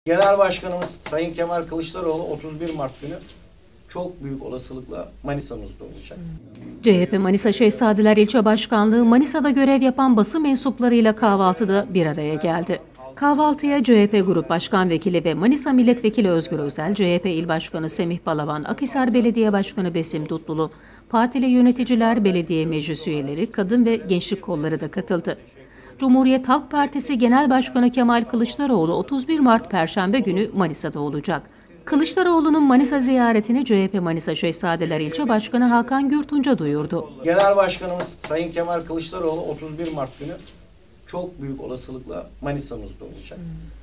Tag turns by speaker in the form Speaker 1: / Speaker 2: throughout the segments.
Speaker 1: Genel Başkanımız Sayın Kemal Kılıçdaroğlu 31 Mart günü çok büyük olasılıkla Manisa'mızda olacak.
Speaker 2: CHP Manisa Şehzadeler İlçe Başkanlığı Manisa'da görev yapan basın mensuplarıyla kahvaltıda bir araya geldi. Kahvaltıya CHP Grup Başkan Vekili ve Manisa Milletvekili Özgür Özel, CHP İl Başkanı Semih Balaban, Akhisar Belediye Başkanı Besim Dutlulu, partili yöneticiler, belediye meclis üyeleri, kadın ve gençlik kolları da katıldı. Cumhuriyet Halk Partisi Genel Başkanı Kemal Kılıçdaroğlu 31 Mart Perşembe günü Manisa'da olacak. Kılıçdaroğlu'nun Manisa ziyaretini CHP Manisa Şehzadeler İlçe Başkanı Hakan Gürtunca duyurdu.
Speaker 1: Genel Başkanımız Sayın Kemal Kılıçdaroğlu 31 Mart günü çok büyük olasılıkla Manisa'mızda olacak.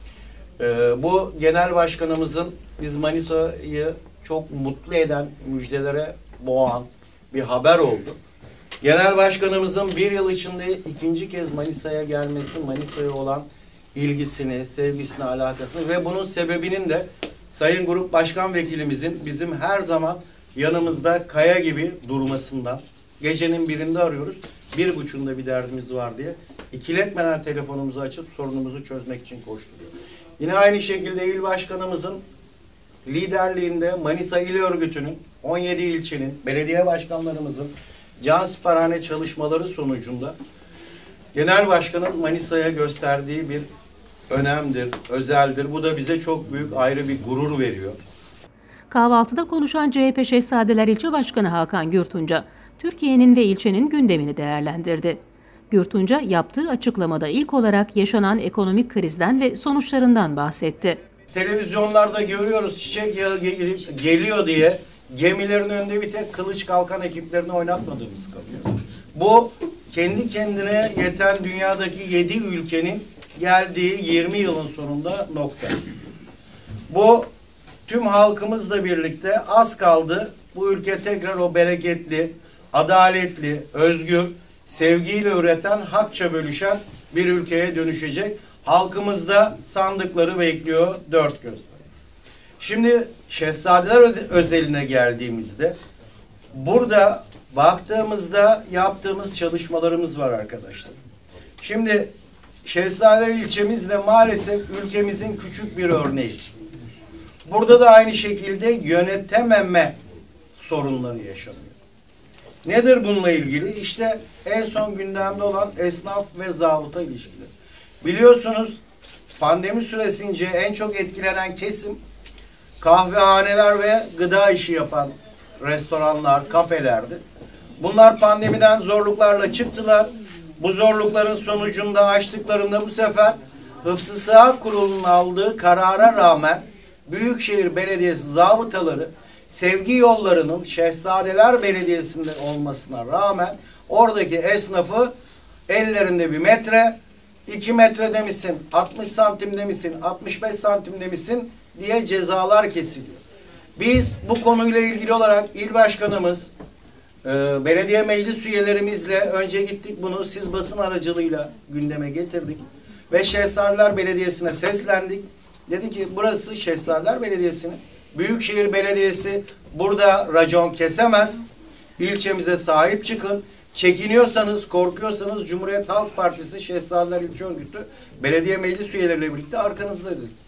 Speaker 1: Bu Genel Başkanımızın biz Manisa'yı çok mutlu eden, müjdelere boğan bir haber oldu. Genel Başkanımızın bir yıl içinde ikinci kez Manisa'ya gelmesi, Manisa'ya olan ilgisini, sevgisini, alakasını ve bunun sebebinin de Sayın Grup Başkan Vekilimizin bizim her zaman yanımızda kaya gibi durmasından, gecenin birinde arıyoruz, 1.30'da bir derdimiz var diye ikiletmeden telefonumuzu açıp sorunumuzu çözmek için koşturuyor. Yine aynı şekilde İl Başkanımızın liderliğinde Manisa İl Örgütü'nün 17 ilçenin, belediye başkanlarımızın cansiperhane çalışmaları sonucunda Genel Başkanın Manisa'ya gösterdiği bir önemdir, özeldir. Bu da bize çok büyük ayrı bir gurur veriyor.
Speaker 2: Kahvaltıda konuşan CHP Şehzadeler İlçe Başkanı Hakan Gürtunca, Türkiye'nin ve ilçenin gündemini değerlendirdi. Gürtunca yaptığı açıklamada ilk olarak yaşanan ekonomik krizden ve sonuçlarından bahsetti.
Speaker 1: Televizyonlarda görüyoruz çiçek yağı geliyor diye gemilerin önünde bir tek kılıç kalkan ekiplerini oynatmadığımız kalıyor. Bu kendi kendine yeten dünyadaki 7 ülkenin geldiği 20 yılın sonunda nokta. Bu tüm halkımızla birlikte az kaldı. Bu ülke tekrar o bereketli, adaletli, özgür, sevgiyle üreten, hakça bölüşen bir ülkeye dönüşecek. Halkımız da sandıkları bekliyor dört gözle. Şimdi Şehzadeler özeline geldiğimizde burada baktığımızda yaptığımız çalışmalarımız var arkadaşlar. Şimdi Şehzadeler ilçemiz de maalesef ülkemizin küçük bir örneği. Burada da aynı şekilde yönetememe sorunları yaşanıyor. Nedir bununla ilgili? İşte en son gündemde olan esnaf ve zabıta ilişkileri. Biliyorsunuz pandemi süresince en çok etkilenen kesim kahvehaneler ve gıda işi yapan restoranlar, kafelerdi. Bunlar pandemiden zorluklarla çıktılar. Bu zorlukların sonucunda açtıklarında bu sefer Hıfzı Sıhhat Kurulu'nun aldığı karara rağmen Büyükşehir Belediyesi zabıtaları sevgi yollarının Şehzadeler Belediyesi'nde olmasına rağmen oradaki esnafı ellerinde bir metre, 2 metrede misin, 60 santimde misin, 65 santimde misin diye cezalar kesiliyor. Biz bu konuyla ilgili olarak il başkanımız, belediye meclis üyelerimizle önce gittik, bunu siz basın aracılığıyla gündeme getirdik ve Şehzadeler Belediyesi'ne seslendik. Dedi ki burası Şehzadeler Belediyesi'nin, Büyükşehir Belediyesi burada racon kesemez, ilçemize sahip çıkın. Çekiniyorsanız, korkuyorsanız Cumhuriyet Halk Partisi Şehzadeler İlçe Örgütü belediye meclis üyeleriyle birlikte arkanızda dedik.